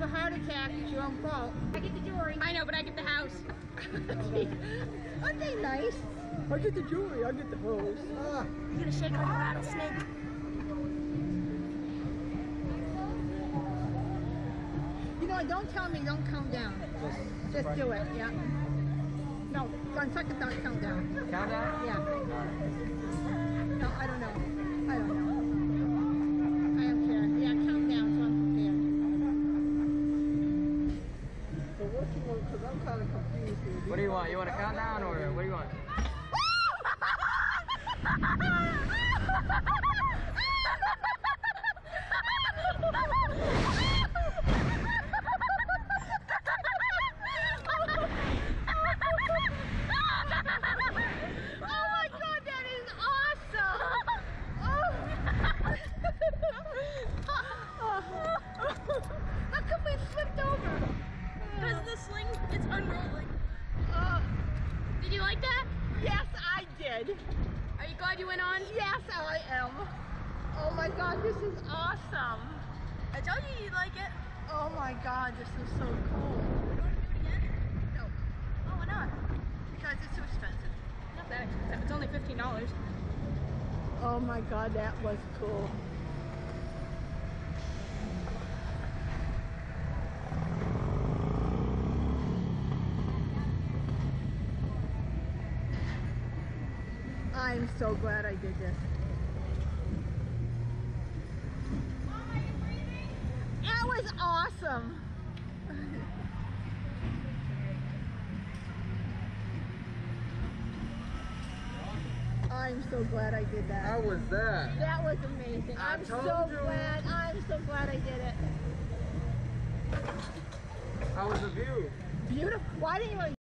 a heart attack, it's your own fault. I get the jewelry. I know, but I get the house. Aren't they nice? I get the jewelry, I get the hose. You're gonna shake like a rattlesnake. You know, don't tell me, don't count down. Just do it, yeah. No, on second thought, count down. Count down? Yeah. No, I don't know. I don't know. I don't care. Yeah, count down so I'm prepared. So what you want, because I'm kind of confused here. What do you want? You want to count down or what do you want? How come we flipped over? Because the sling is unrolling. Did you like that? Yes, I did. Are you glad you went on? Yes, I am. Oh my God, this is awesome. I told you you'd like it. Oh my God, this is so cool. You want to do it again? No, Oh, why not? because it's too expensive. Not that expensive. It's only $15. Oh my God, that was cool. I'm so glad I did this. Mom, are you breathing? That was awesome. I'm so glad I did that. How was that? That was amazing. I'm so told you. glad. I'm so glad I did it. How was the view? Beautiful. Why didn't you